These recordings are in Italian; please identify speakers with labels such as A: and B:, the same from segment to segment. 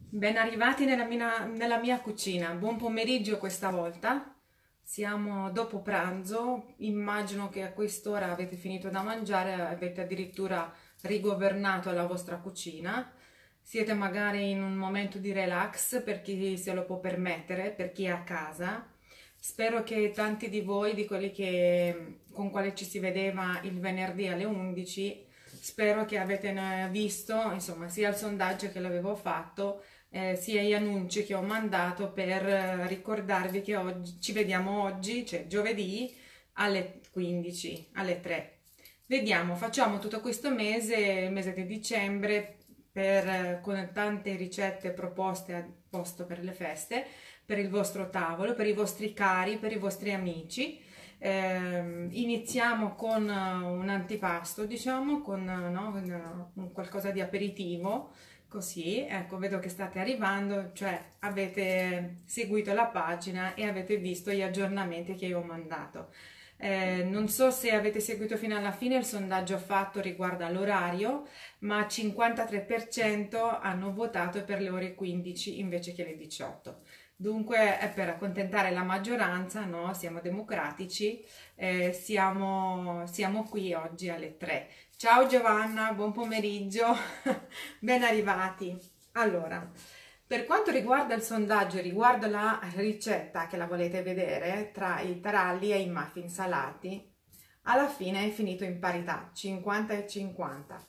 A: Ben arrivati nella mia cucina. Buon pomeriggio questa volta. Siamo dopo pranzo. Immagino che a quest'ora avete finito da mangiare, avete addirittura rigovernato la vostra cucina. Siete magari in un momento di relax per chi se lo può permettere, per chi è a casa. Spero che tanti di voi, di quelli con quali ci si vedeva il venerdì alle 11, spero che avete visto, insomma, sia il sondaggio che l'avevo fatto, sia gli annunci che ho mandato per ricordarvi che oggi, ci vediamo oggi, cioè giovedì alle 15, alle 3. Vediamo, facciamo tutto questo mese, il mese di dicembre, con tante ricette proposte a posto per le feste, per il vostro tavolo, per i vostri cari, per i vostri amici. Iniziamo con un antipasto, diciamo, con, no, un qualcosa di aperitivo, così, ecco, vedo che state arrivando, cioè avete seguito la pagina e avete visto gli aggiornamenti che io ho mandato. Non so se avete seguito fino alla fine, il sondaggio fatto riguarda l'orario, ma 53% hanno votato per le ore 15 invece che le 18. Dunque è per accontentare la maggioranza, no? Siamo democratici, siamo qui oggi alle 3. Ciao Giovanna, buon pomeriggio, ben arrivati. Allora, per quanto riguarda il sondaggio, riguardo la ricetta che la volete vedere tra i taralli e i muffin salati, alla fine è finito in parità, 50 e 50.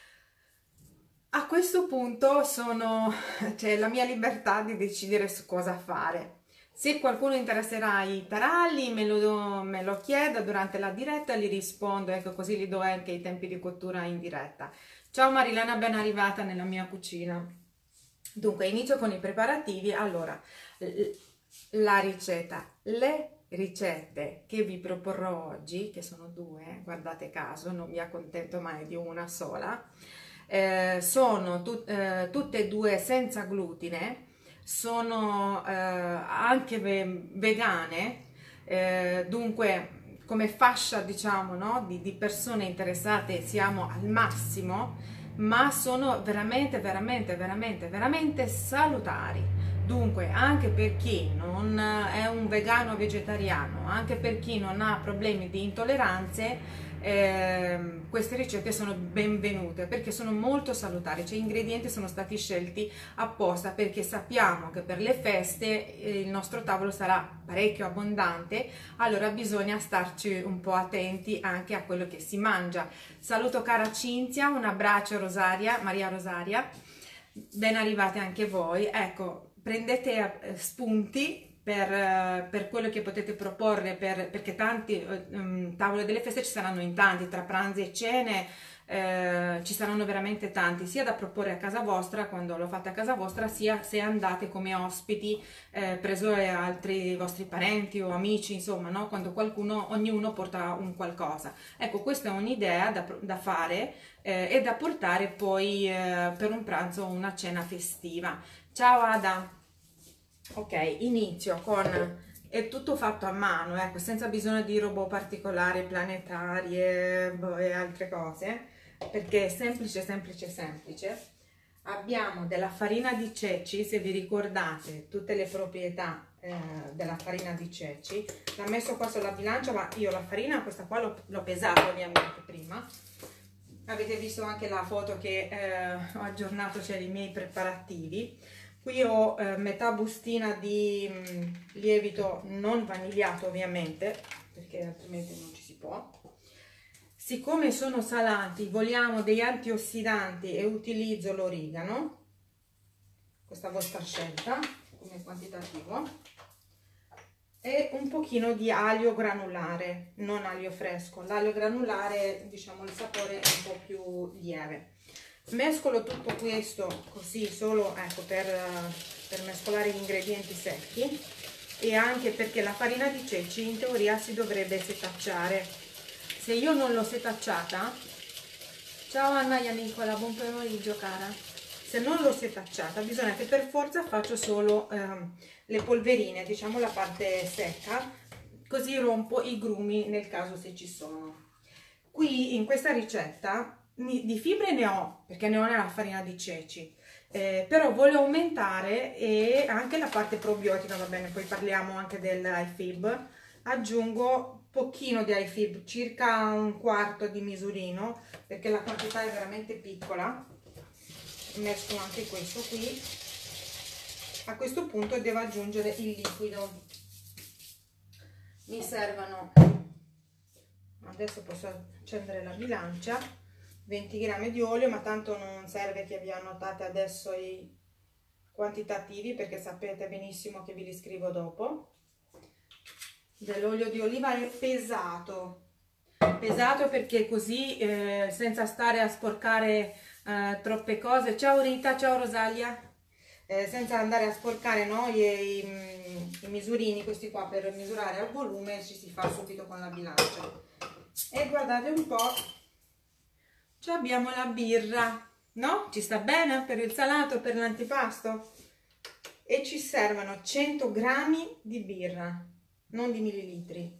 A: A questo punto c'è la mia libertà di decidere su cosa fare. Se qualcuno interesserà i taralli, me lo chieda durante la diretta e gli rispondo, ecco, così gli do anche i tempi di cottura in diretta. Ciao Marilena, ben arrivata nella mia cucina. Dunque, inizio con i preparativi. Allora, la ricetta, le ricette che vi proporrò oggi, che sono due, guardate caso, non mi accontento mai di una sola, sono tutte e due senza glutine, sono anche vegane, dunque come fascia, diciamo, no, di persone interessate siamo al massimo, ma sono veramente, veramente, veramente, veramente salutari. Dunque, anche per chi non è un vegano o vegetariano, anche per chi non ha problemi di intolleranze, queste ricette sono benvenute perché sono molto salutari, cioè gli ingredienti sono stati scelti apposta perché sappiamo che per le feste il nostro tavolo sarà parecchio abbondante, allora bisogna starci un po' attenti anche a quello che si mangia. Saluto cara Cinzia, un abbraccio Rosaria, Maria Rosaria, ben arrivate anche voi. Ecco, prendete spunti per quello che potete proporre, perché tanti tavole delle feste ci saranno in tanti, tra pranzi e cene, ci saranno veramente tanti, sia da proporre a casa vostra quando lo fate a casa vostra, sia se andate come ospiti, preso altri vostri parenti o amici, insomma, no? Quando ognuno porta un qualcosa. Ecco, questa è un'idea da fare e da portare poi per un pranzo o una cena festiva. Ciao Ada! Ok, inizio con... È tutto fatto a mano, ecco, senza bisogno di robot particolari, planetarie e altre cose, perché è semplice, semplice, semplice. Abbiamo della farina di ceci, se vi ricordate tutte le proprietà della farina di ceci. L'ho messo qua sulla bilancia, ma io la farina, questa qua l'ho pesata ovviamente prima. Avete visto anche la foto che ho aggiornato, cioè i miei preparativi. Qui ho metà bustina di lievito non vanigliato ovviamente, perché altrimenti non ci si può. Siccome sono salati, vogliamo degli antiossidanti e utilizzo l'origano, questa vostra scelta come quantitativo, e un pochino di aglio granulare, non aglio fresco. L'aglio granulare, diciamo, il sapore è un po' più lieve. Mescolo tutto questo così solo, ecco, per mescolare gli ingredienti secchi, e anche perché la farina di ceci in teoria si dovrebbe setacciare. Se io non l'ho setacciata, ciao Anna Ianicola, buon pomeriggio cara, se non l'ho setacciata bisogna che per forza faccio solo le polverine, diciamo la parte secca, così rompo i grumi nel caso se ci sono. Qui in questa ricetta di fibre ne ho, perché ne ho nella farina di ceci, però voglio aumentare e anche la parte probiotica, va bene, poi parliamo anche dell'IFIB. Aggiungo pochino di IFIB, circa un quarto di misurino, perché la quantità è veramente piccola. Mesco anche questo qui. A questo punto devo aggiungere il liquido. Mi servono, adesso posso accendere la bilancia, 20 grammi di olio, ma tanto non serve che vi annotate adesso i quantitativi, perché sapete benissimo che vi li scrivo dopo. Dell'olio di oliva è pesato perché così senza stare a sporcare troppe cose. Ciao Rita, ciao Rosalia. Senza andare a sporcare, no, i misurini, questi qua, per misurare al volume ci si fa subito con la bilancia. E guardate un po', ci abbiamo la birra, no? Ci sta bene per il salato, per l'antipasto? E ci servono 100 grammi di birra, non di millilitri.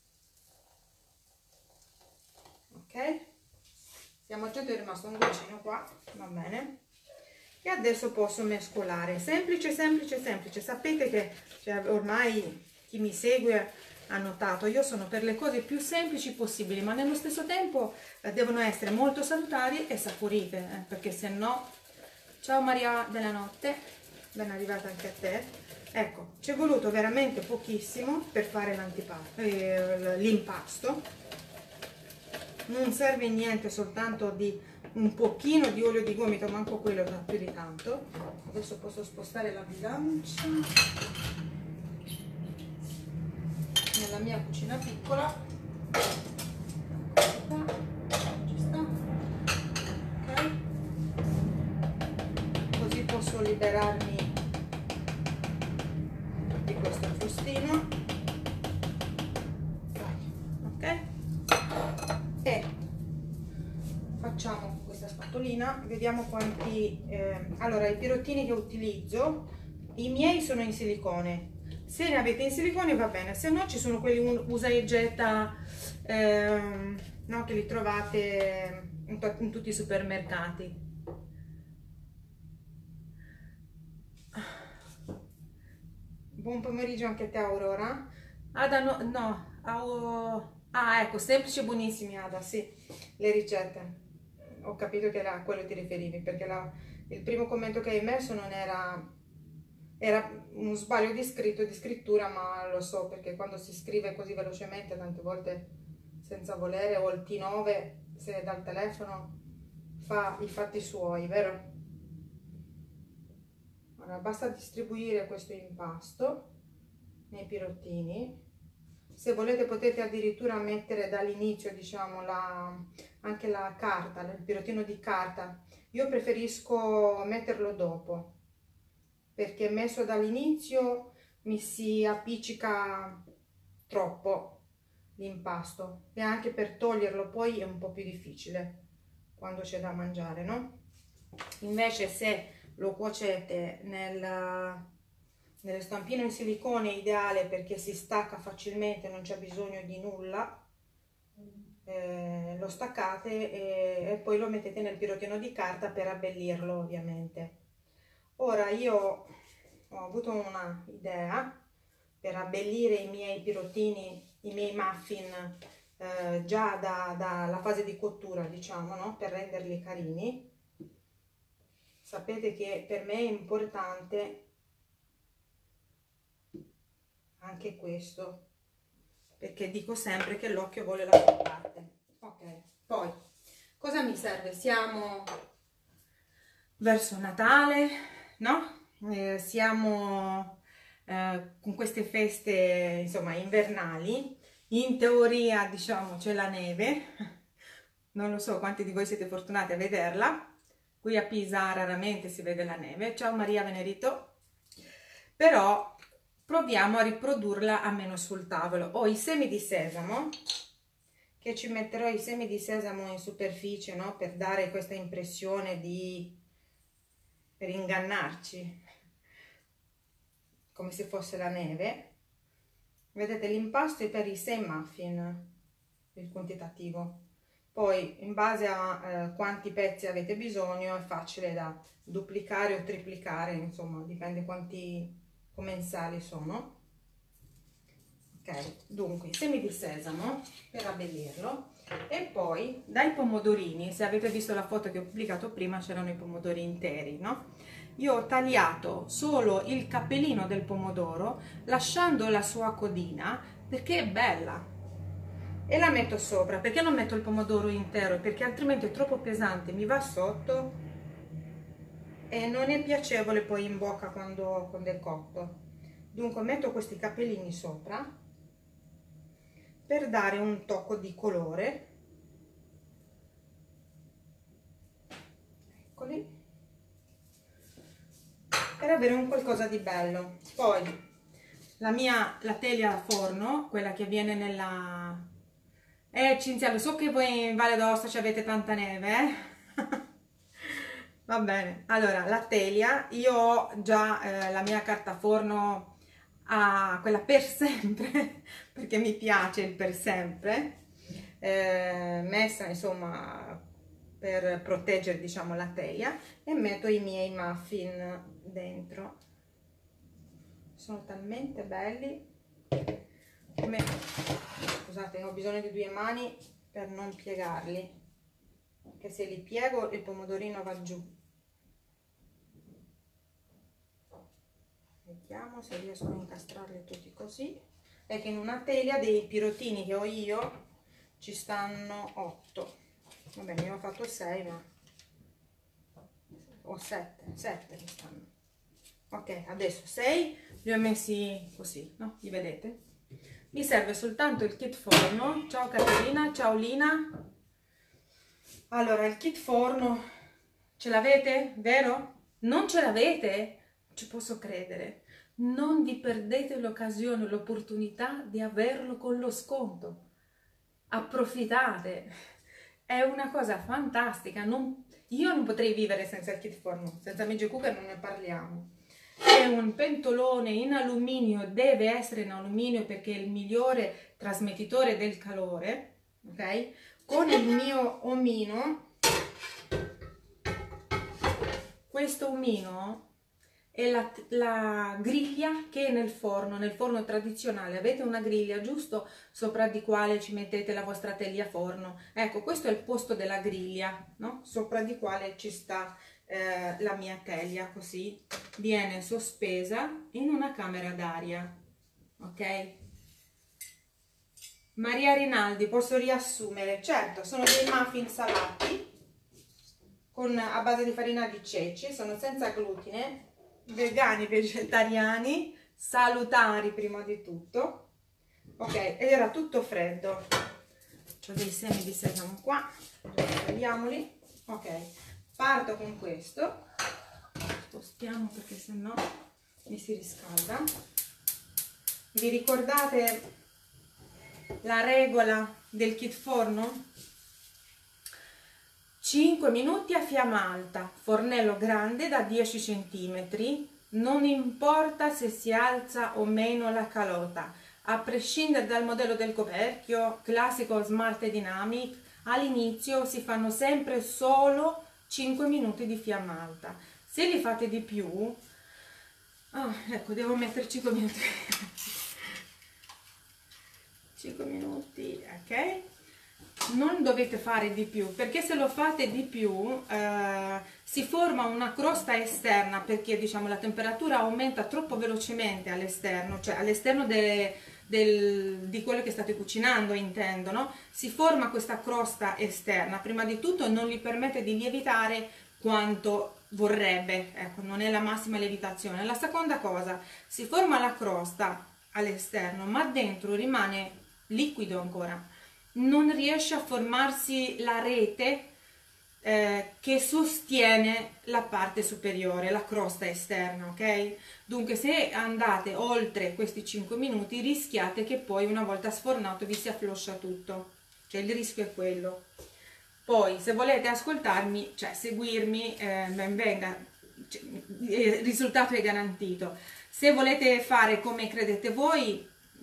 A: Ok? Siamo attenti, è rimasto un goccino qua, va bene? E adesso posso mescolare, semplice, semplice, semplice. Sapete che ormai chi mi segue ha notato, io sono per le cose più semplici possibili, ma nello stesso tempo devono essere molto salutari e saporite, perché se no... Ciao Maria della Notte, ben arrivata anche a te. Ecco, ci è voluto veramente pochissimo per fare l'impasto. Non serve niente, soltanto di un pochino di olio di gomito, manco quello da più di tanto. Adesso posso spostare la bilancia nella mia cucina piccola. Ci sta. Ok, così posso liberarmi di questo frustino. Ok, e facciamo questa spatolina, vediamo quanti... allora, i pirottini che utilizzo, i miei sono in silicone. Se ne avete in silicone va bene, se no ci sono quelli usa e getta, no, che li trovate in tutti i supermercati. Buon pomeriggio anche a te Aurora. Ada, ah, ecco, semplici e buonissimi Ada, sì, le ricette. Ho capito che era a quello ti riferivi, perché il primo commento che hai messo non era uno sbaglio di scrittura, ma lo so, perché quando si scrive così velocemente, tante volte senza volere, o il T9, se dal telefono, fa i fatti suoi, vero? Allora, basta distribuire questo impasto nei pirottini. Se volete potete addirittura mettere dall'inizio, diciamo, anche la carta, il pirottino di carta. Io preferisco metterlo dopo, perché messo dall'inizio mi si appiccica troppo l'impasto, e anche per toglierlo poi è un po' più difficile quando c'è da mangiare, no? Invece se lo cuocete nello stampino in silicone è ideale, perché si stacca facilmente, non c'è bisogno di nulla. Lo staccate e poi lo mettete nel pirottino di carta per abbellirlo, ovviamente. Ora io ho avuto una idea per abbellire i miei pirottini, i miei muffin, già dalla fase di cottura, diciamo, no? Per renderli carini. Sapete che per me è importante anche questo, perché dico sempre che l'occhio vuole la sua parte. Ok, poi cosa mi serve? Siamo verso Natale, no? Siamo con queste feste, insomma, invernali. In teoria, diciamo, c'è la neve. Non lo so quanti di voi siete fortunati a vederla. Qui a Pisa raramente si vede la neve. Ciao Maria Venerito. Però proviamo a riprodurla almeno sul tavolo. Ho i semi di sesamo, che ci metterò i semi di sesamo in superficie, no? Per dare questa impressione per ingannarci, come se fosse la neve. Vedete, l'impasto è per i 6 muffin, il quantitativo. poi in base a quanti pezzi avete bisogno è facile da duplicare o triplicare, insomma dipende quanti commensali sono. Ok, dunque semi di sesamo per abbellirlo, e poi dai pomodorini, se avete visto la foto che ho pubblicato prima c'erano i pomodori interi, no? Io ho tagliato solo il cappellino del pomodoro lasciando la sua codina perché è bella, e la metto sopra. Perché non metto il pomodoro intero? Perché altrimenti è troppo pesante, mi va sotto e non è piacevole poi in bocca quando è cotto. Dunque metto questi cappellini sopra per dare un tocco di colore, eccoli, per avere un qualcosa di bello. Poi la teglia a forno, quella che viene nella... Cinzia, lo so che voi in Valle d'Aosta ci avete tanta neve, va bene. Allora, la teglia, io ho già la mia carta forno, quella per sempre, perché mi piace il per sempre, messa insomma per proteggere, diciamo, la teglia, e metto i miei muffin dentro. Sono talmente belli, come... Scusate, ho bisogno di 2 mani per non piegarli, che se li piego il pomodorino va giù. Vediamo se riesco a incastrarli tutti così. È che in una teglia dei pirotini che ho io ci stanno 8. Va bene, io ho fatto 6, ma ho 7 mi stanno. Ok, adesso 6 li ho messi così, no? Li vedete? Mi serve soltanto il kit forno. Ciao Caterina, ciao Lina. Allora, il kit forno ce l'avete? Vero? Non ce l'avete? Ci posso credere. Non vi perdete l'occasione, l'opportunità di averlo con lo sconto. Approfittate. È una cosa fantastica. Io non potrei vivere senza il kit forno, senza Magic Cooker non ne parliamo. È un pentolone in alluminio, deve essere in alluminio perché è il migliore trasmettitore del calore, ok? Con il mio omino, questo omino è la griglia che è nel forno tradizionale. Avete una griglia, giusto? Sopra di quale ci mettete la vostra teglia forno. Ecco, questo è il posto della griglia, no? Sopra di quale ci sta la mia teglia, così viene sospesa in una camera d'aria, ok? Maria Rinaldi, posso riassumere? Certo, sono dei muffin salati a base di farina di ceci, sono senza glutine, vegani, vegetariani, salutari prima di tutto, ok? Ed era tutto freddo. Ho dei semi di sesamo qua, togliamoli, ok? Parto con questo, spostiamo perché sennò mi si riscalda. Vi ricordate la regola del kit forno? 5 minuti a fiamma alta, fornello grande da 10 cm, non importa se si alza o meno la calota, a prescindere dal modello del coperchio, classico Smart Dynamic, all'inizio si fanno sempre solo 5 minuti di fiamma alta. Se li fate di più, ecco, devo mettere 5 minuti. 5 minuti, ok? Non dovete fare di più, perché se lo fate di più si forma una crosta esterna, perché diciamo la temperatura aumenta troppo velocemente all'esterno, cioè all'esterno di quello che state cucinando, intendo, no? Si forma questa crosta esterna, prima di tutto non gli permette di lievitare quanto vorrebbe, ecco, non è la massima lievitazione. La seconda cosa, si forma la crosta all'esterno, ma dentro rimane liquido ancora, non riesce a formarsi la rete che sostiene la parte superiore, la crosta esterna, ok? Dunque se andate oltre questi 5 minuti rischiate che poi una volta sfornato vi si affloscia tutto, cioè il rischio è quello. Poi se volete ascoltarmi, cioè seguirmi, ben venga, cioè, il risultato è garantito. Se volete fare come credete voi,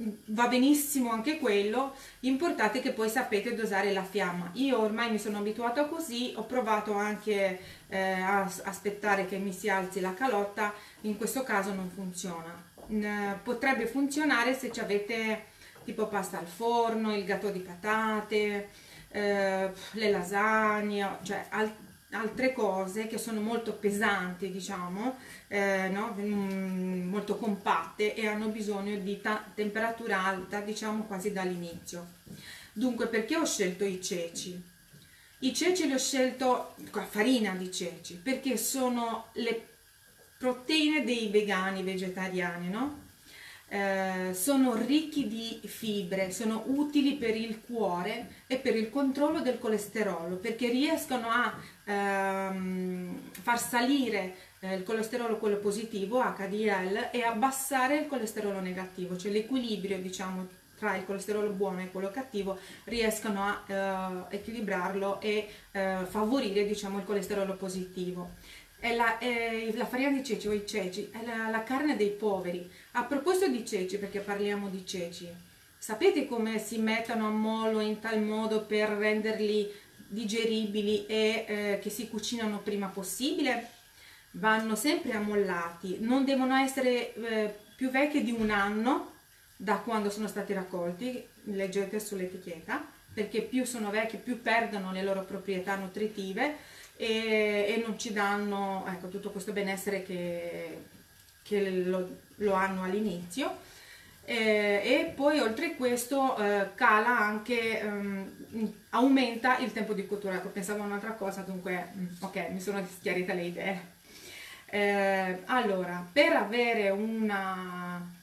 A: va benissimo anche quello, l'importante è che poi sapete dosare la fiamma. Io ormai mi sono abituata così, ho provato anche a aspettare che mi si alzi la calotta, in questo caso non funziona. Potrebbe funzionare se ci avete tipo pasta al forno, il gatto di patate, le lasagne, cioè altre cose che sono molto pesanti, diciamo, no? Molto compatte e hanno bisogno di temperatura alta, diciamo quasi dall'inizio. Dunque, perché ho scelto i ceci? I ceci li ho scelto con farina di ceci perché sono le proteine dei vegani vegetariani, no? Sono ricchi di fibre, sono utili per il cuore e per il controllo del colesterolo perché riescono a far salire il colesterolo, quello positivo, HDL, e abbassare il colesterolo negativo, cioè l'equilibrio, diciamo, tra il colesterolo buono e quello cattivo, riescono a equilibrarlo e favorire, diciamo, il colesterolo positivo. È la farina di ceci o i ceci è la carne dei poveri. A proposito di ceci, perché parliamo di ceci, sapete come si mettono a mollo in tal modo per renderli digeribili e che si cucinano prima possibile? Vanno sempre ammollati, non devono essere più vecchi di un anno da quando sono stati raccolti, leggete sull'etichetta, perché più sono vecchi più perdono le loro proprietà nutritive e non ci danno, ecco, tutto questo benessere che lo hanno all'inizio. E poi oltre a questo cala anche, aumenta il tempo di cottura. Ecco, pensavo a un'altra cosa, dunque ok, mi sono schiarita le idee. Allora, per avere una...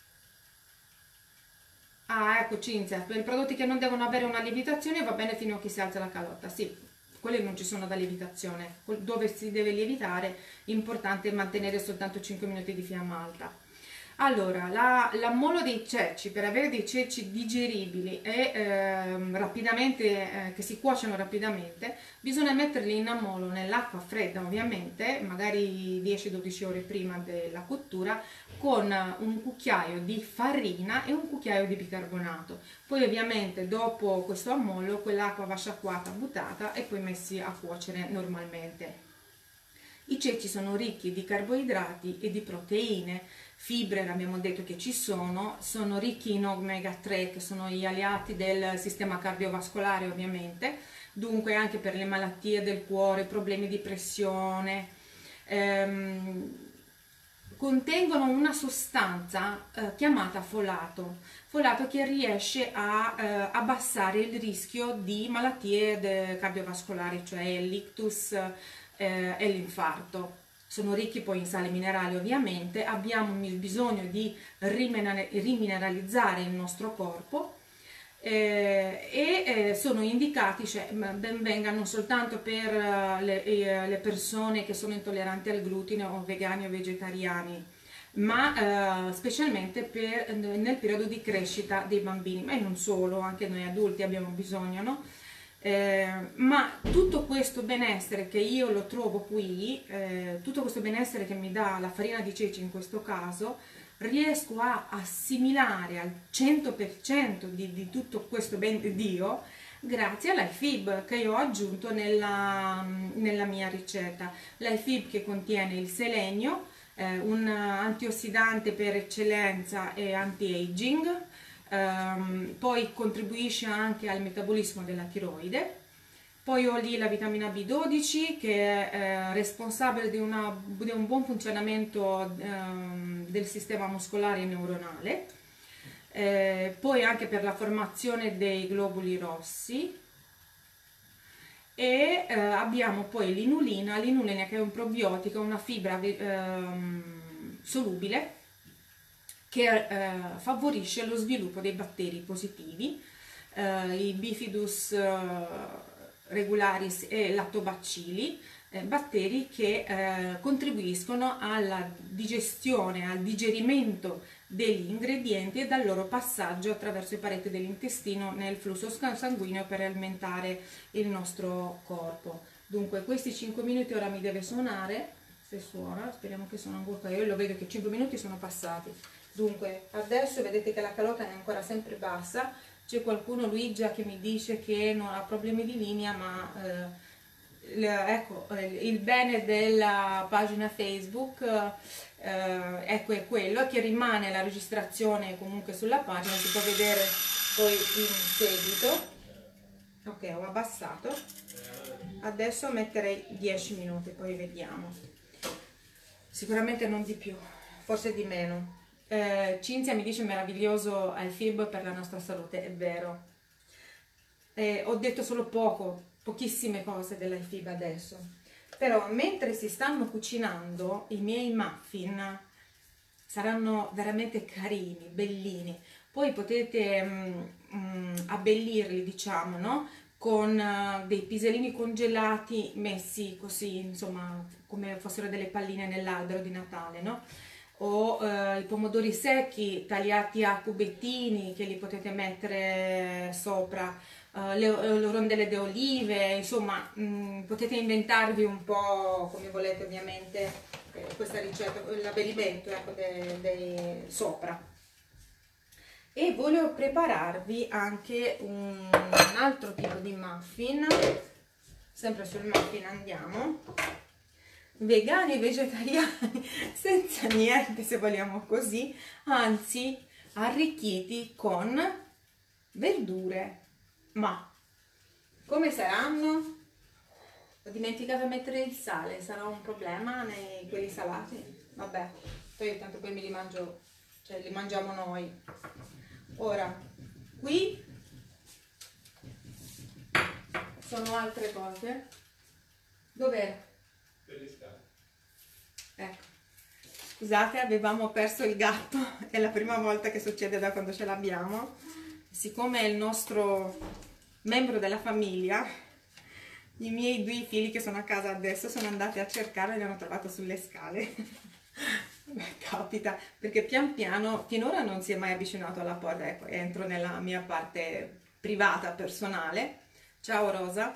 A: Ah, ecco Cinzia, per i prodotti che non devono avere una lievitazione va bene fino a che si alza la calotta. Sì, quelli non ci sono da lievitazione. Dove si deve lievitare, importante è mantenere soltanto 5 minuti di fiamma alta. Allora, l'ammollo dei ceci, per avere dei ceci digeribili e rapidamente, che si cuociono rapidamente, bisogna metterli in ammollo nell'acqua fredda, ovviamente, magari 10-12 ore prima della cottura, con un cucchiaio di farina e un cucchiaio di bicarbonato. Poi ovviamente dopo questo ammollo quell'acqua va sciacquata, buttata e poi messi a cuocere normalmente. I ceci sono ricchi di carboidrati e di proteine, fibre, abbiamo detto che ci sono ricchi in omega 3 che sono gli alleati del sistema cardiovascolare ovviamente, dunque anche per le malattie del cuore, problemi di pressione. Contengono una sostanza chiamata folato che riesce a abbassare il rischio di malattie cardiovascolari, cioè l'ictus e l'infarto. Sono ricchi poi in sali minerali ovviamente, abbiamo il bisogno di rimineralizzare il nostro corpo sono indicati, cioè ben venga non soltanto per le persone che sono intolleranti al glutine o vegani o vegetariani, ma specialmente nel periodo di crescita dei bambini, ma non solo, anche noi adulti abbiamo bisogno, no? Ma tutto questo benessere che io lo trovo qui, tutto questo benessere che mi dà la farina di ceci in questo caso, riesco a assimilare al 100% di tutto questo ben di Dio grazie all'iFib che io ho aggiunto nella mia ricetta. L'iFib che contiene il selenio, un antiossidante per eccellenza e anti-aging, poi contribuisce anche al metabolismo della tiroide. Poi ho lì la vitamina B12 che è responsabile di un buon funzionamento del sistema muscolare e neuronale, poi anche per la formazione dei globuli rossi, e abbiamo poi l'inulina che è un probiotico, una fibra solubile che favorisce lo sviluppo dei batteri positivi, i Bifidus regularis e lattobacilli, batteri che contribuiscono alla digestione, al digerimento degli ingredienti e dal loro passaggio attraverso le pareti dell'intestino nel flusso sanguigno per alimentare il nostro corpo. Dunque questi 5 minuti ora mi deve suonare, se suona, speriamo che suona ancora, io lo vedo che 5 minuti sono passati. Dunque, adesso vedete che la calota è ancora sempre bassa. C'è qualcuno, Luigia, che mi dice che non ha problemi di linea, ma ecco, il bene della pagina Facebook ecco, è quello che rimane la registrazione comunque sulla pagina, si può vedere poi in seguito. Ok, ho abbassato. Adesso metterei 10 minuti, poi vediamo. Sicuramente non di più, forse di meno. Cinzia mi dice meraviglioso il FIB per la nostra salute, è vero. Ho detto solo pochissime cose dell'IFIB adesso, però mentre si stanno cucinando i miei muffin saranno veramente carini, bellini. Poi potete abbellirli, diciamo, no? Con dei pisellini congelati messi così, insomma, come fossero delle palline nell'albero di Natale, no? O i pomodori secchi tagliati a cubettini che li potete mettere sopra, le rondelle di olive, insomma, potete inventarvi un po' come volete, ovviamente, questa ricetta, l'abbellimento, ecco, dei sopra. E volevo prepararvi anche un altro tipo di muffin, sempre sul muffin andiamo, vegani e vegetariani, senza niente se vogliamo così, anzi arricchiti con verdure. Ma come saranno? Ho dimenticato di mettere il sale, sarà un problema nei quelli salati? Vabbè, poi tanto poi me li mangio, cioè li mangiamo noi. Ora, qui sono altre cose. Dov'era? Per le scale. Ecco. Scusate, avevamo perso il gatto, è la prima volta che succede da quando ce l'abbiamo. Siccome è il nostro membro della famiglia, i miei due figli che sono a casa adesso sono andati a cercarlo e li hanno trovato sulle scale. Capita, perché pian piano, finora non si è mai avvicinato alla porta, ecco, entro nella mia parte privata, personale. Ciao Rosa.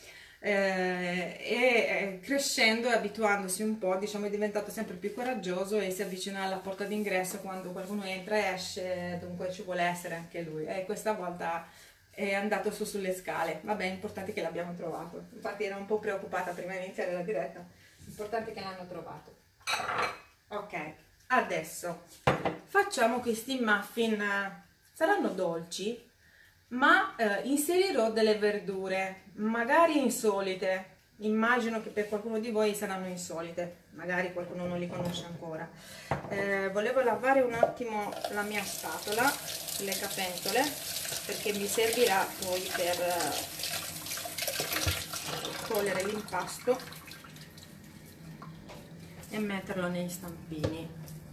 A: Crescendo e abituandosi un po', diciamo, è diventato sempre più coraggioso e si avvicina alla porta d'ingresso quando qualcuno entra e esce, dunque ci vuole essere anche lui. E questa volta è andato su sulle scale. Vabbè, è importante che l'abbiamo trovato. Infatti ero un po' preoccupata prima di iniziare la diretta. Importante che l'hanno trovato. Ok, adesso facciamo questi muffin. Saranno dolci, ma inserirò delle verdure, magari insolite. Immagino che per qualcuno di voi saranno insolite, magari qualcuno non li conosce ancora. Volevo lavare un attimo la mia spatola, le capentole, perché mi servirà poi per togliere l'impasto e metterlo nei stampini.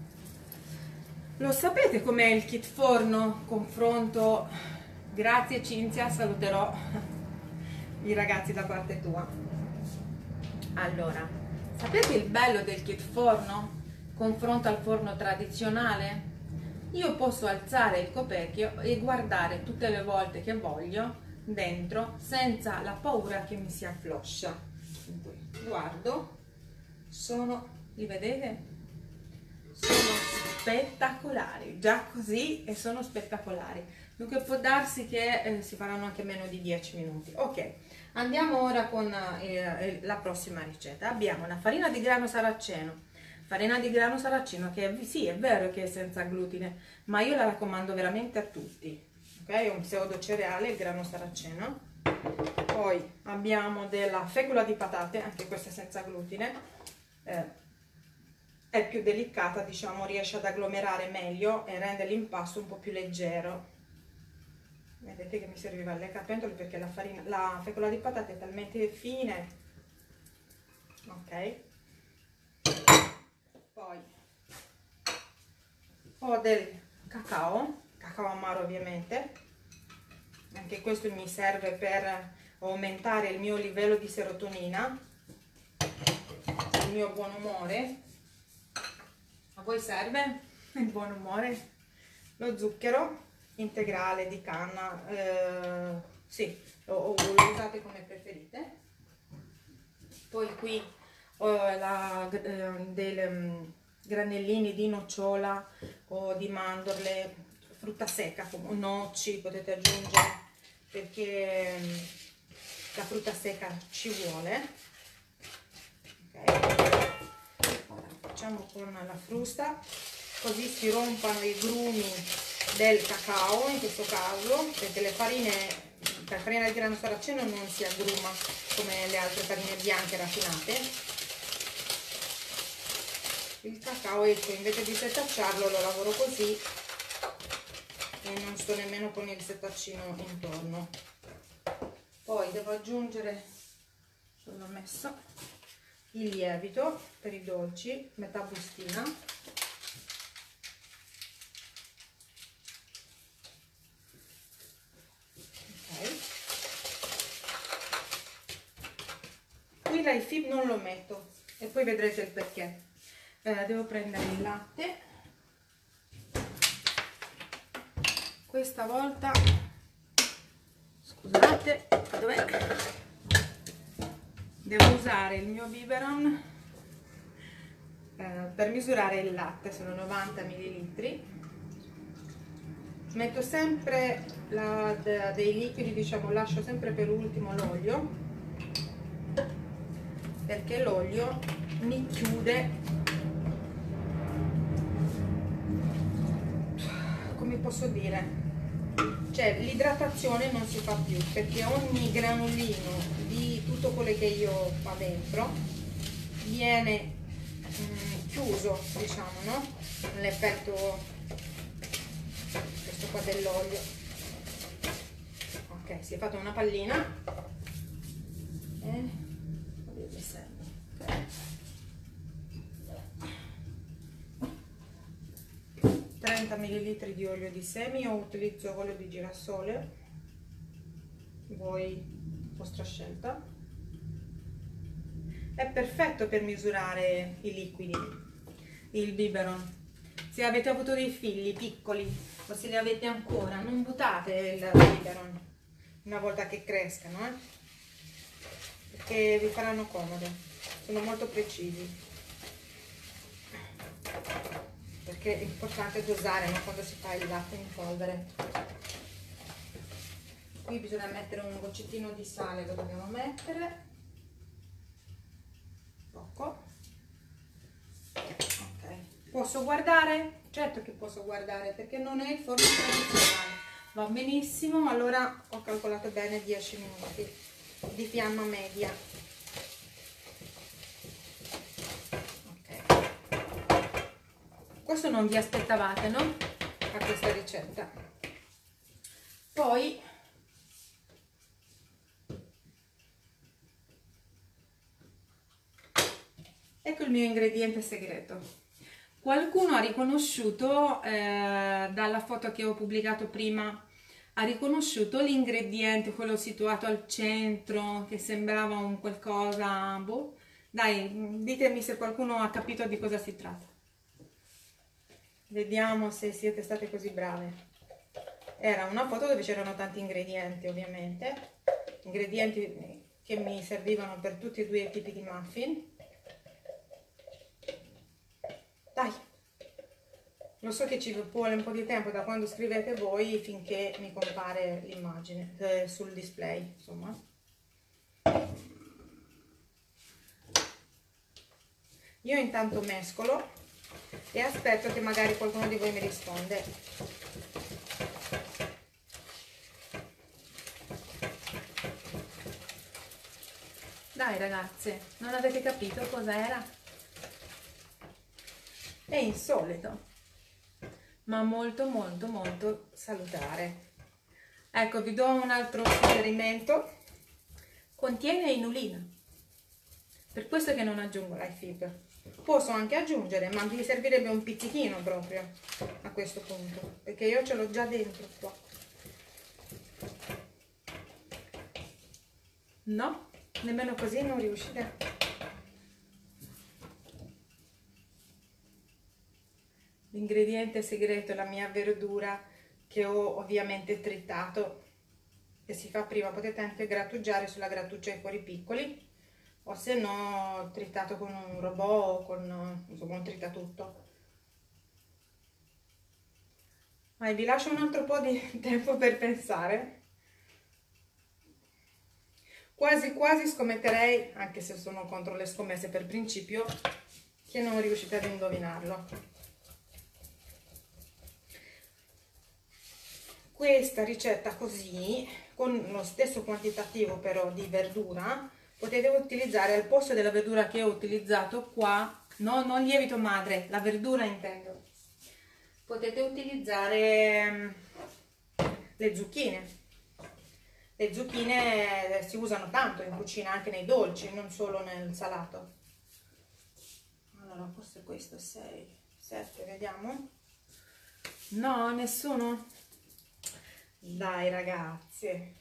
A: Lo sapete com'è il kit forno? Confronto. Grazie Cinzia, saluterò i ragazzi da parte tua. Allora, sapete il bello del kit forno? Confronto al forno tradizionale? Io posso alzare il coperchio e guardare tutte le volte che voglio dentro senza la paura che mi si affloscia. Guardo, li vedete? Sono spettacolari, già così e sono spettacolari. Dunque può darsi che si faranno anche meno di 10 minuti. Ok, andiamo ora con la prossima ricetta. Abbiamo una farina di grano saraceno. Farina di grano saraceno che sì, è vero che è senza glutine, ma io la raccomando veramente a tutti. Ok, è un pseudo cereale, il grano saraceno. Poi abbiamo della fecola di patate, anche questa è senza glutine. È più delicata, diciamo, riesce ad agglomerare meglio e rende l'impasto un po' più leggero. Vedete che mi serviva le capentole perché la fecola di patate è talmente fine. Ok, poi ho del cacao amaro ovviamente, anche questo mi serve per aumentare il mio livello di serotonina, il mio buon umore. A voi serve il buon umore? Lo zucchero integrale di canna, sì, lo usate come preferite. Poi qui ho dei granellini di nocciola o di mandorle, frutta secca come noci potete aggiungere, perché la frutta secca ci vuole. Okay. Ora facciamo con la frusta, così si rompano i grumi del cacao in questo caso, perché le farine, la farina di grano saraceno non si aggruma come le altre farine bianche raffinate. Il cacao, ecco, invece di setacciarlo lo lavoro così e non sto nemmeno con il setaccino intorno. Poi devo aggiungere, l'ho messo, il lievito per i dolci, metà bustina. Ok. Qui l'high fib non lo metto e poi vedrete il perché. Devo prendere il latte, questa volta, scusate, dov'è? Devo usare il mio biberon per misurare il latte, sono 90 ml. Metto sempre dei liquidi, diciamo, lascio sempre per ultimo l'olio, perché l'olio mi chiude, come posso dire, cioè l'idratazione non si fa più, perché ogni granulino di tutto quello che io ho qua dentro viene chiuso, diciamo, no? L'effetto questo qua dell'olio. Ok, si è fatta una pallina e 30 ml di olio di semi. Io utilizzo olio di girasole, voi vostra scelta. È perfetto per misurare i liquidi, il biberon. Se avete avuto dei figli piccoli o se li avete ancora, non buttate il biberon una volta che crescano, perché vi faranno comodo. Sono molto precisi, perché è importante dosare, no? Quando si fa il latte in polvere. Qui bisogna mettere un goccettino di sale, lo dobbiamo mettere poco. Ok, posso guardare? Certo che posso guardare, perché non è il forno tradizionale, va benissimo. Allora ho calcolato bene 10 minuti di fiamma media. Ok, questo non vi aspettavate, no? A questa ricetta. Poi ecco il mio ingrediente segreto. Qualcuno ha riconosciuto, dalla foto che ho pubblicato prima, ha riconosciuto l'ingrediente, quello situato al centro, che sembrava un qualcosa, boh. Dai, ditemi se qualcuno ha capito di cosa si tratta. Vediamo se siete state così brave. Era una foto dove c'erano tanti ingredienti, ovviamente, ingredienti che mi servivano per tutti e due i tipi di muffin. Dai, lo so che ci vuole un po' di tempo da quando scrivete voi finché mi compare l'immagine sul display, insomma. Io intanto mescolo e aspetto che magari qualcuno di voi mi risponde. Dai ragazze, non avete capito cos'era? È insolito, ma molto molto molto salutare. Ecco, vi do un altro suggerimento: contiene inulina, per questo che non aggiungo l'high fib. Posso anche aggiungere, ma mi servirebbe un pizzichino proprio a questo punto, perché io ce l'ho già dentro qua. No, nemmeno così non riuscite. L'ingrediente segreto è la mia verdura, che ho ovviamente tritato, che si fa prima. Potete anche grattugiare sulla grattugia i cuori piccoli, o se no tritato con un robot o con, insomma, un tritatutto. Vi lascio un altro po' di tempo per pensare. Quasi quasi scommetterei, anche se sono contro le scommesse per principio, che non riuscite ad indovinarlo. Questa ricetta così, con lo stesso quantitativo però di verdura, potete utilizzare al posto della verdura che ho utilizzato qua, no, non lievito madre, la verdura intendo. Potete utilizzare le zucchine. Le zucchine si usano tanto in cucina, anche nei dolci, non solo nel salato. Allora, forse questo 6, 7, vediamo. No, nessuno? Dai ragazze.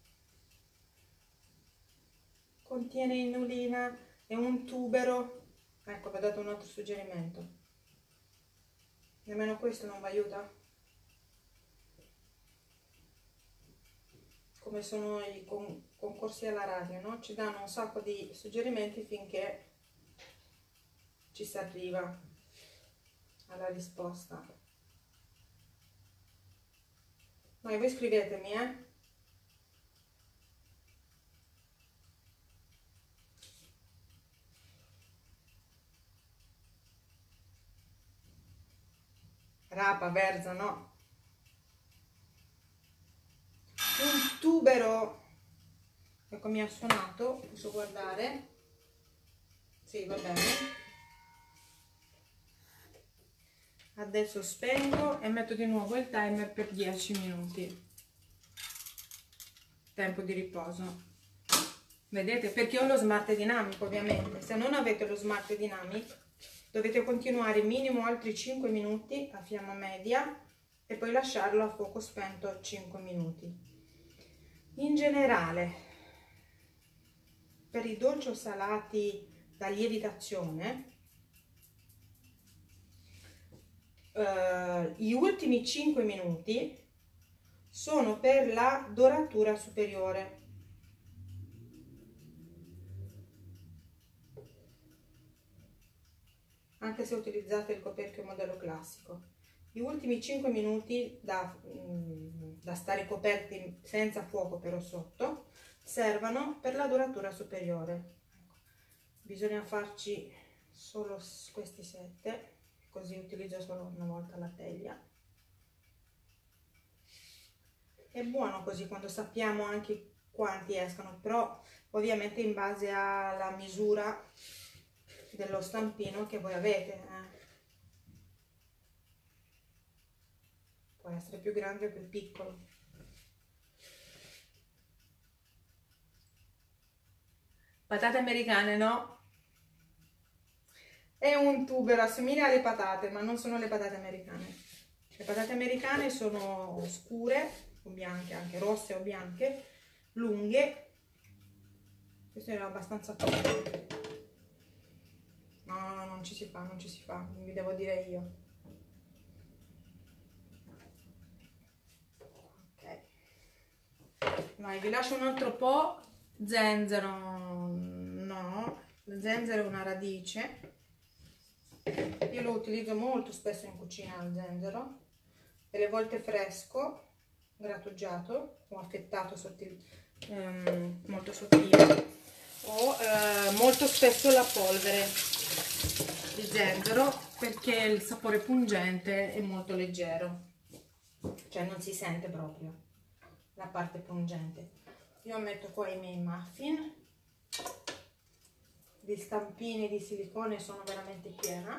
A: Contiene inulina e un tubero. Ecco, vi ho dato un altro suggerimento. Nemmeno questo non vi aiuta? Come sono i concorsi alla radio, no? Ci danno un sacco di suggerimenti finché ci si arriva alla risposta. Ma voi scrivetemi, Rapa, verza, no. Un tubero. Ecco, mi ha suonato, posso guardare? Sì, va bene. Adesso spengo e metto di nuovo il timer per 10 minuti. Tempo di riposo. Vedete? Perché ho lo smart dinamico, ovviamente. Se non avete lo smart dinamico, dovete continuare minimo altri 5 minuti a fiamma media e poi lasciarlo a fuoco spento 5 minuti. In generale, per i dolci o salati da lievitazione, gli ultimi 5 minuti sono per la doratura superiore. Anche se utilizzate il coperchio modello classico. Gli ultimi 5 minuti da stare coperti senza fuoco però sotto servono per la doratura superiore. Bisogna farci solo questi 7, così utilizzo solo una volta la teglia. È buono così quando sappiamo anche quanti escono, però ovviamente in base alla misura dello stampino che voi avete. Può essere più grande o più piccolo. Patate americane, no? È un tubero, assomiglia alle patate, ma non sono le patate americane. Le patate americane sono scure o bianche, anche rosse o bianche, lunghe. Questo è abbastanza piccolo. No, non ci si fa, non ci si fa, vi devo dire io. Ok. Vai, vi lascio un altro po'. Zenzero, no. Il zenzero è una radice. Io lo utilizzo molto spesso in cucina il zenzero, delle volte fresco, grattugiato o affettato molto sottile, o molto spesso la polvere di zenzero, perché il sapore pungente è molto leggero, cioè non si sente proprio la parte pungente. Io metto qua i miei muffin. Di stampini di silicone sono veramente piena.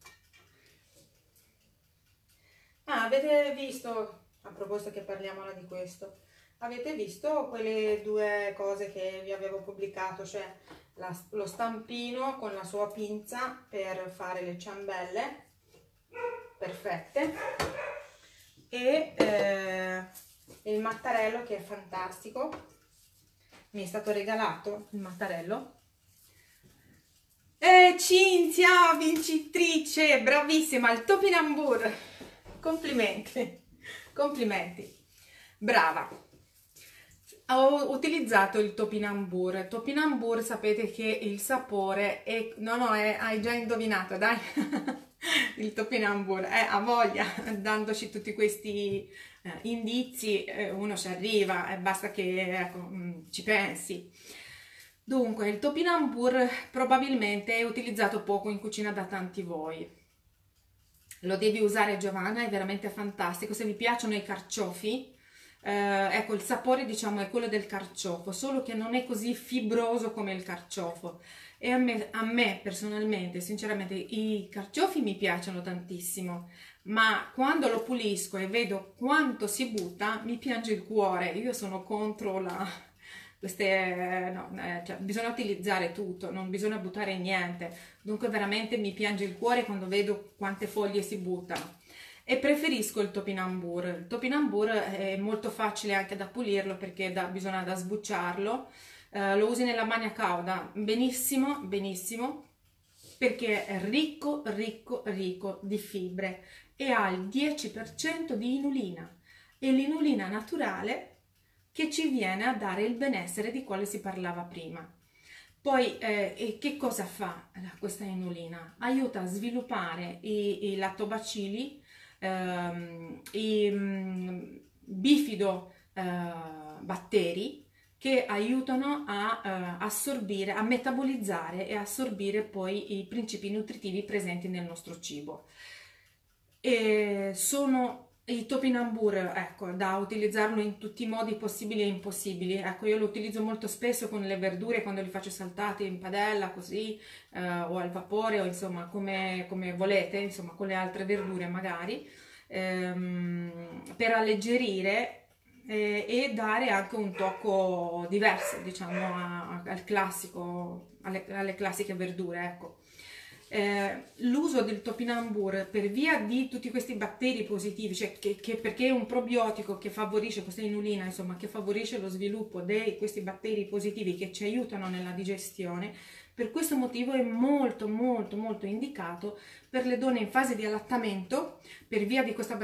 A: Avete visto, a proposito che parliamo ora di questo, avete visto quelle 2 cose che vi avevo pubblicato, cioè lo stampino con la sua pinza per fare le ciambelle perfette e il mattarello che è fantastico. Mi è stato regalato il mattarello. Cinzia, vincitrice, bravissima, il topinambur, complimenti, complimenti, brava. Ho utilizzato il topinambur, sapete che il sapore è, no, hai già indovinato, dai, il topinambur, ha voglia, dandoci tutti questi indizi, uno ci arriva, basta che ecco, ci pensi. Dunque, il topinambur probabilmente è utilizzato poco in cucina da tanti voi. Lo devi usare, Giovanna, è veramente fantastico. Se vi piacciono i carciofi, ecco, il sapore diciamo è quello del carciofo, solo che non è così fibroso come il carciofo. E a me personalmente, sinceramente, i carciofi mi piacciono tantissimo, ma quando lo pulisco e vedo quanto si butta, mi piange il cuore. Io sono contro queste, no, cioè, bisogna utilizzare tutto, non bisogna buttare niente. Dunque veramente mi piange il cuore quando vedo quante foglie si buttano. E preferisco il topinambur. Il topinambur è molto facile anche da pulirlo perché bisogna da sbucciarlo. Lo usi nella bagna cauda, benissimo, benissimo, perché è ricco, ricco, ricco di fibre e ha il 10% di inulina. E l'inulina naturale che ci viene a dare il benessere di quale si parlava prima. Poi che cosa fa questa inulina? Aiuta a sviluppare i lattobacilli, i bifido batteri che aiutano a assorbire, a metabolizzare e assorbire poi i principi nutritivi presenti nel nostro cibo. E sono i topinambur, ecco, da utilizzarlo in tutti i modi possibili e impossibili. Ecco, io lo utilizzo molto spesso con le verdure quando li faccio saltati in padella, così, o al vapore, o insomma, come volete, insomma, con le altre verdure magari, per alleggerire e dare anche un tocco diverso, diciamo, al classico, alle classiche verdure, ecco. L'uso del topinambur per via di tutti questi batteri positivi, cioè perché è un probiotico che favorisce questa inulina, insomma, che favorisce lo sviluppo di questi batteri positivi che ci aiutano nella digestione. Per questo motivo è molto molto molto indicato per le donne in fase di allattamento per via di questa,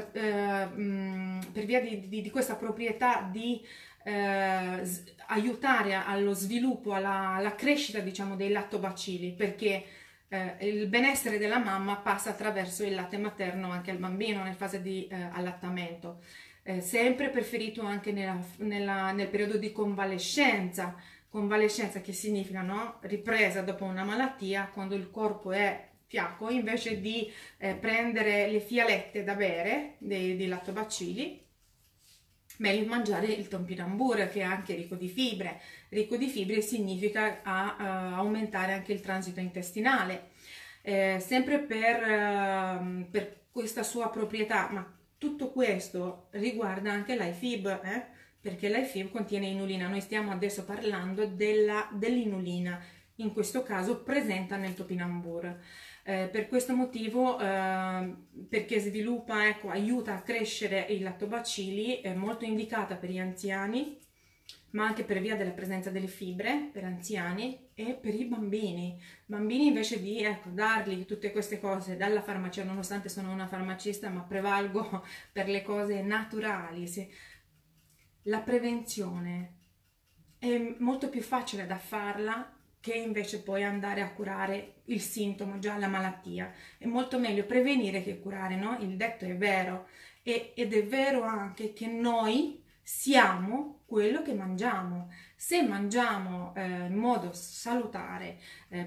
A: di questa proprietà di aiutare allo sviluppo, alla crescita, diciamo, dei lattobacilli, perché il benessere della mamma passa attraverso il latte materno anche al bambino nel fase di allattamento. Sempre preferito anche nel periodo di convalescenza. Convalescenza che significa, no? Ripresa dopo una malattia, quando il corpo è fiacco, invece di prendere le fialette da bere dei lattobacilli, meglio mangiare il topinambur, che è anche ricco di fibre. Ricco di fibre significa aumentare anche il transito intestinale, sempre per questa sua proprietà, ma tutto questo riguarda anche l'IFIB, perché l'IFIB contiene inulina. Noi stiamo adesso parlando dell'inulina, in questo caso presente nel topinambur. Per questo motivo, perché sviluppa, ecco, aiuta a crescere i lattobacilli, è molto indicata per gli anziani, ma anche per via della presenza delle fibre per anziani e per i bambini. Bambini invece di, ecco, dargli tutte queste cose dalla farmacia, nonostante sono una farmacista, ma prevalgo per le cose naturali. La prevenzione è molto più facile da farla che invece poi andare a curare il sintomo, già la malattia. È molto meglio prevenire che curare, no? Il detto è vero, ed è vero anche che noi siamo quello che mangiamo. Se mangiamo in modo salutare,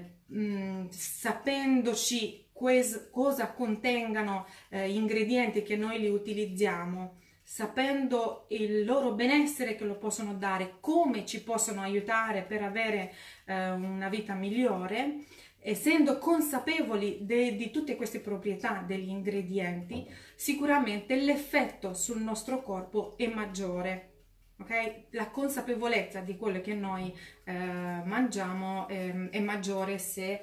A: sapendoci cosa contengano gli ingredienti che noi li utilizziamo, sapendo il loro benessere che lo possono dare, come ci possono aiutare per avere una vita migliore, essendo consapevoli di tutte queste proprietà degli ingredienti, sicuramente l'effetto sul nostro corpo è maggiore. Okay? La consapevolezza di quello che noi mangiamo è maggiore se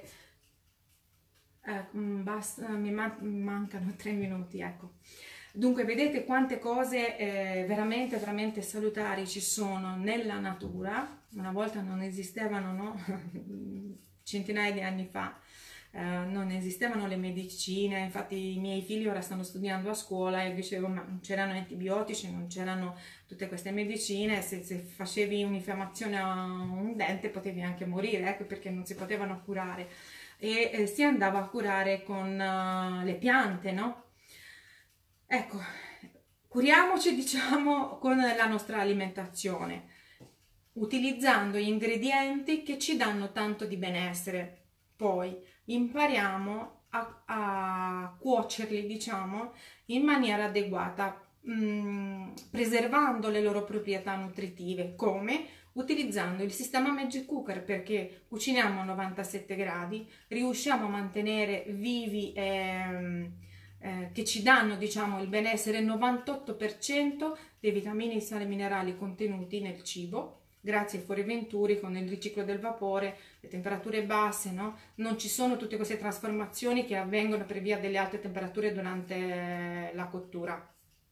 A: mi mancano 3 minuti, ecco. Dunque vedete quante cose veramente veramente salutari ci sono nella natura. Una volta non esistevano, no? Centinaia di anni fa non esistevano le medicine. Infatti i miei figli ora stanno studiando a scuola e dicevo, ma non c'erano antibiotici, non c'erano tutte queste medicine. Se facevi un'infiammazione a un dente potevi anche morire, ecco perché non si potevano curare. e si andava a curare con le piante, no? Ecco, curiamoci, diciamo, con la nostra alimentazione, utilizzando gli ingredienti che ci danno tanto di benessere. Poi impariamo a cuocerli, diciamo, in maniera adeguata, preservando le loro proprietà nutritive. Come? Utilizzando il sistema Magic Cooker, perché cuciniamo a 97 gradi, riusciamo a mantenere vivi che ci danno, diciamo, il benessere, il 98% dei vitamine e sali minerali contenuti nel cibo, grazie ai fuoriventuri con il riciclo del vapore, le temperature basse, no? Non ci sono tutte queste trasformazioni che avvengono per via delle alte temperature durante la cottura.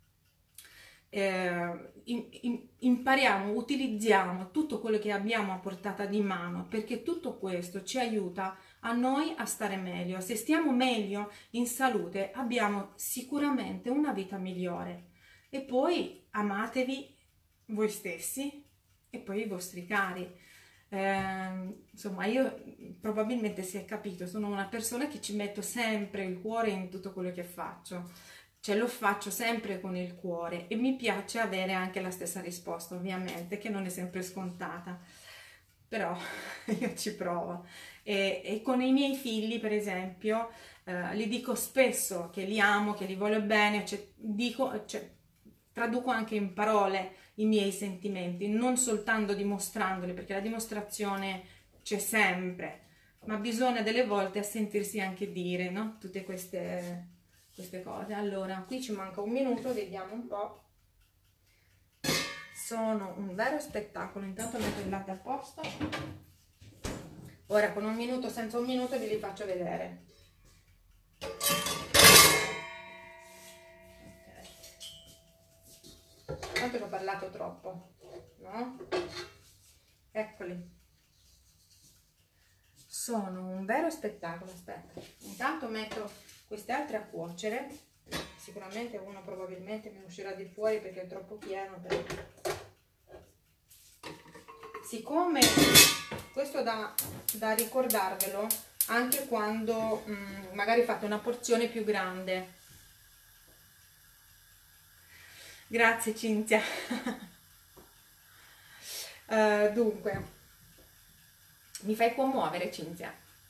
A: Impariamo, utilizziamo tutto quello che abbiamo a portata di mano, perché tutto questo ci aiuta a noi a stare meglio. Se stiamo meglio in salute, abbiamo sicuramente una vita migliore. E poi amatevi voi stessi e poi i vostri cari. Insomma, io probabilmente, si è capito, sono una persona che ci metto sempre il cuore in tutto quello che faccio, cioè lo faccio sempre con il cuore, e mi piace avere anche la stessa risposta, ovviamente, che non è sempre scontata, però io ci provo. E con i miei figli, per esempio, li dico spesso che li amo, che li voglio bene, traduco anche in parole i miei sentimenti, non soltanto dimostrandoli, perché la dimostrazione c'è sempre, ma bisogna delle volte a sentirsi anche dire, no? Tutte queste cose. Allora, qui ci manca un minuto, vediamo un po'. Sono un vero spettacolo. Intanto metto il latte a posto. Ora con un minuto, senza un minuto, ve li faccio vedere. Tanto che ho parlato troppo, no? Eccoli. Sono un vero spettacolo. Aspetta, intanto metto queste altre a cuocere. Sicuramente uno probabilmente mi uscirà di fuori perché è troppo pieno, però. Siccome questo da ricordarvelo anche quando magari fate una porzione più grande. Grazie Cinzia. Dunque, mi fai commuovere, Cinzia.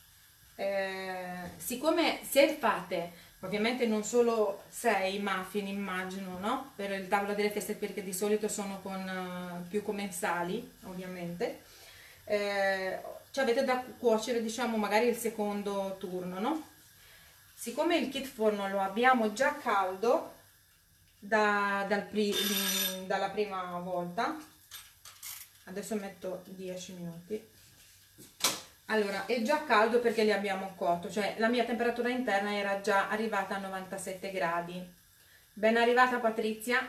A: Siccome se fate, ovviamente non solo 6 muffin, immagino, no? Per il tavolo delle feste, perché di solito sono con più commensali, ovviamente, cioè avete da cuocere, diciamo, magari il secondo turno, no? Siccome il kit forno lo abbiamo già caldo dalla prima volta, adesso metto 10 minuti. Allora, è già caldo perché li abbiamo cotto, cioè la mia temperatura interna era già arrivata a 97 gradi. Ben arrivata Patrizia.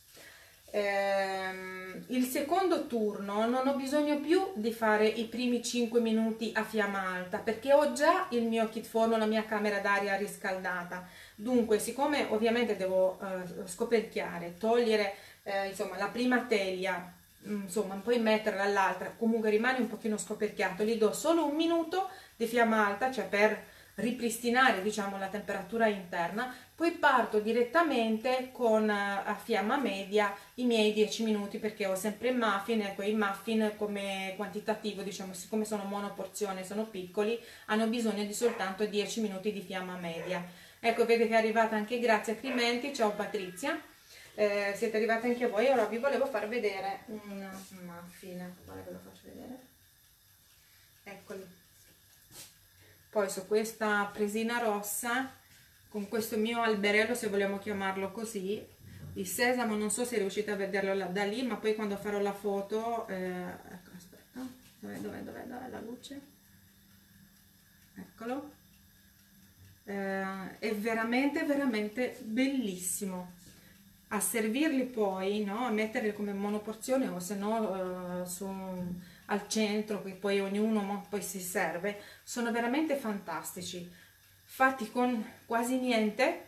A: Il secondo turno non ho bisogno più di fare i primi 5 minuti a fiamma alta, perché ho già il mio kit forno, la mia camera d'aria riscaldata. Dunque, siccome ovviamente devo scoperchiare, togliere insomma la prima teglia, insomma poi metterla all'altra, comunque rimane un pochino scoperchiato, gli do solo un minuto di fiamma alta, cioè per ripristinare, diciamo, la temperatura interna, poi parto direttamente con a fiamma media i miei 10 minuti, perché ho sempre muffin, e quei muffin come quantitativo, diciamo, siccome sono monoporzione, sono piccoli, hanno bisogno di soltanto 10 minuti di fiamma media. Ecco, vede che è arrivata anche Grazia Climenti. Ciao Patrizia. Siete arrivati anche voi. Ora vi volevo far vedere un muffin, guarda che lo faccio vedere, eccoli. Poi su questa presina rossa, con questo mio alberello, se vogliamo chiamarlo così, il sesamo, non so se riuscite a vederlo da lì, ma poi quando farò la foto, ecco, aspetta, dov'è la luce? Eccolo. È veramente veramente bellissimo. A servirli poi, no? A metterli come monoporzione, o se no al centro, che poi ognuno poi si serve. Sono veramente fantastici, fatti con quasi niente.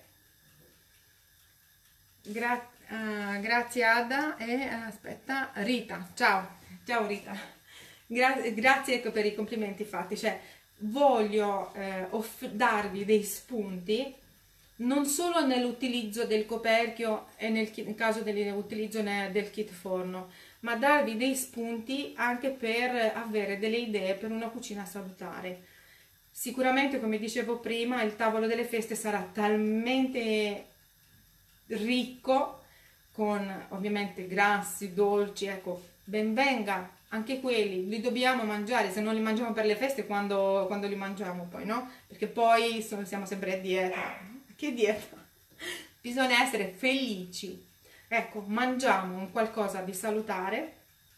A: Grazie Ada e aspetta, Rita, ciao Rita, grazie, ecco, per i complimenti fatti, cioè voglio darvi dei spunti non solo nell'utilizzo del coperchio e nel caso dell'utilizzo del kit forno, ma darvi dei spunti anche per avere delle idee per una cucina salutare. Sicuramente, come dicevo prima, il tavolo delle feste sarà talmente ricco con ovviamente grassi, dolci, ecco, ben venga anche quelli, li dobbiamo mangiare, se non li mangiamo per le feste, quando li mangiamo poi, no? Perché poi siamo sempre a dieta. Che dieta? Bisogna essere felici. Ecco, mangiamo un qualcosa di salutare,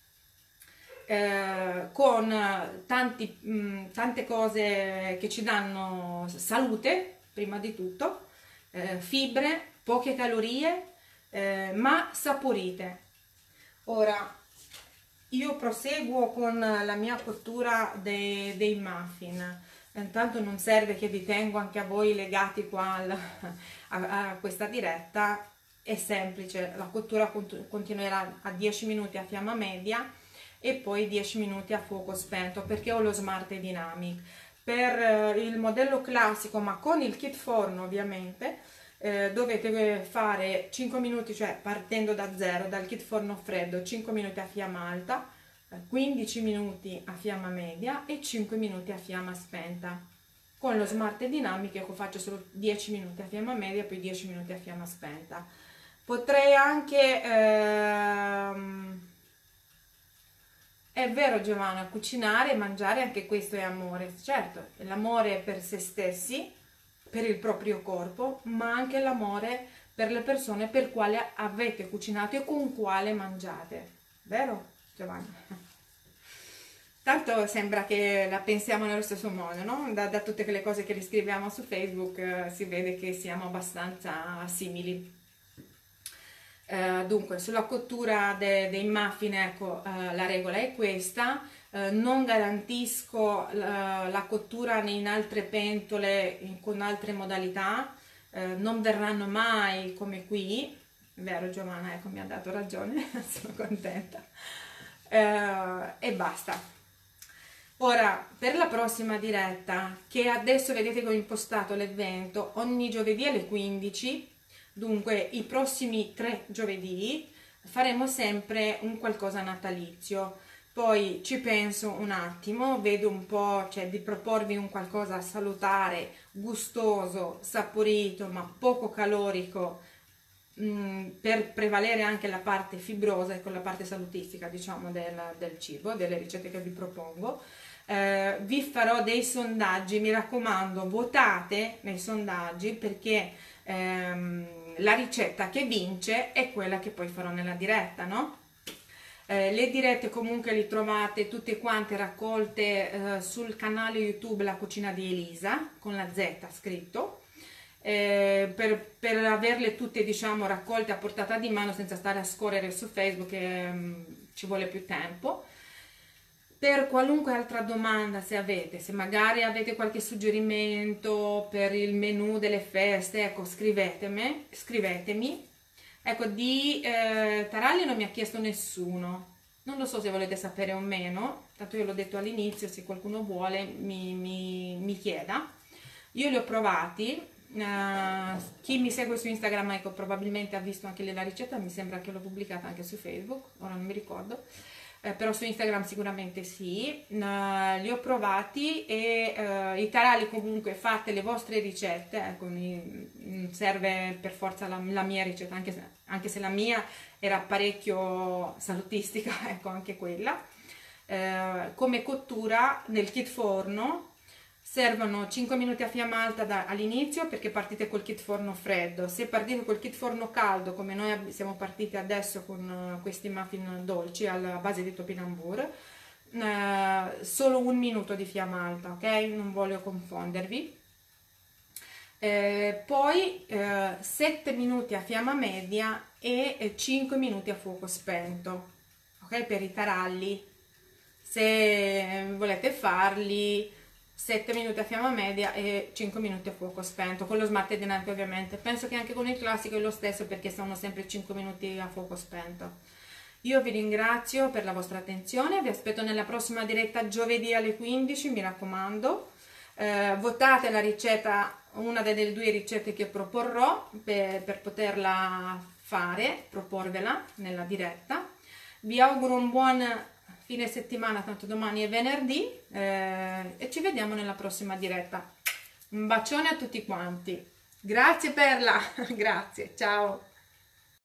A: con tante cose che ci danno salute, prima di tutto, fibre, poche calorie, ma saporite. Ora, io proseguo con la mia cottura dei muffin. Intanto non serve che vi tengo anche a voi legati qua a questa diretta, è semplice, la cottura continuerà a 10 minuti a fiamma media e poi 10 minuti a fuoco spento, perché ho lo Smart Dynamic. Per il modello classico, ma con il kit forno ovviamente, dovete fare 5 minuti, cioè partendo da zero, dal kit forno freddo, 5 minuti a fiamma alta, 15 minuti a fiamma media e 5 minuti a fiamma spenta. Con lo Smart Dynamic io faccio solo 10 minuti a fiamma media, poi 10 minuti a fiamma spenta. Potrei anche... È vero Giovanna, cucinare e mangiare anche questo è amore, certo, l'amore per se stessi, per il proprio corpo, ma anche l'amore per le persone per quale avete cucinato e con quale mangiate, vero Giovanna? Tanto sembra che la pensiamo nello stesso modo, no? Da tutte quelle cose che riscriviamo su Facebook si vede che siamo abbastanza simili. Dunque, sulla cottura dei muffin, ecco, la regola è questa. Non garantisco la cottura in altre pentole con altre modalità, non verranno mai come qui, vero Giovanna? Ecco, mi ha dato ragione, sono contenta. E basta. Ora, per la prossima diretta, che adesso vedete che ho impostato l'evento, ogni giovedì alle 15, dunque i prossimi 3 giovedì faremo sempre un qualcosa natalizio. Poi ci penso un attimo, vedo un po', cioè di proporvi un qualcosa salutare, gustoso, saporito, ma poco calorico, per prevalere anche la parte fibrosa e con la parte salutistica, diciamo, del cibo, delle ricette che vi propongo. Vi farò dei sondaggi, mi raccomando, votate nei sondaggi, perché la ricetta che vince è quella che poi farò nella diretta, no? Le dirette comunque li trovate tutte quante raccolte sul canale YouTube La Cucina di Elisa, con la Z scritto, per averle tutte, diciamo, raccolte a portata di mano senza stare a scorrere su Facebook, ci vuole più tempo. Per qualunque altra domanda, se magari avete qualche suggerimento per il menù delle feste, ecco, scrivetemi. Ecco, di taralli non mi ha chiesto nessuno, non lo so se volete sapere o meno, tanto io l'ho detto all'inizio, se qualcuno vuole mi chieda. Io li ho provati, chi mi segue su Instagram, ecco, probabilmente ha visto anche la ricetta, mi sembra che l'ho pubblicata anche su Facebook, ora non mi ricordo. Però su Instagram sicuramente sì, li ho provati e i taralli comunque fate le vostre ricette, ecco, mi serve per forza la mia ricetta, anche se la mia era parecchio salutistica, ecco, anche quella. Come cottura nel kit forno servono 5 minuti a fiamma alta all'inizio, perché partite col kit forno freddo. Se partite col kit forno caldo, come noi siamo partiti adesso con questi muffin dolci alla base di topinambur, solo 1 minuto di fiamma alta, ok? Non voglio confondervi. Poi 7 minuti a fiamma media e 5 minuti a fuoco spento, ok? Per i taralli, se volete farli 7 minuti a fiamma media e 5 minuti a fuoco spento, con lo Smart Dynamic ovviamente. Penso che anche con il classico è lo stesso, perché sono sempre 5 minuti a fuoco spento. Io vi ringrazio per la vostra attenzione, vi aspetto nella prossima diretta giovedì alle 15, mi raccomando. votate la ricetta, una delle due ricette che proporrò per poterla fare, proporvela nella diretta. Vi auguro un buon fine settimana, tanto domani è venerdì, e ci vediamo nella prossima diretta. Un bacione a tutti quanti. Grazie Perla, grazie, ciao.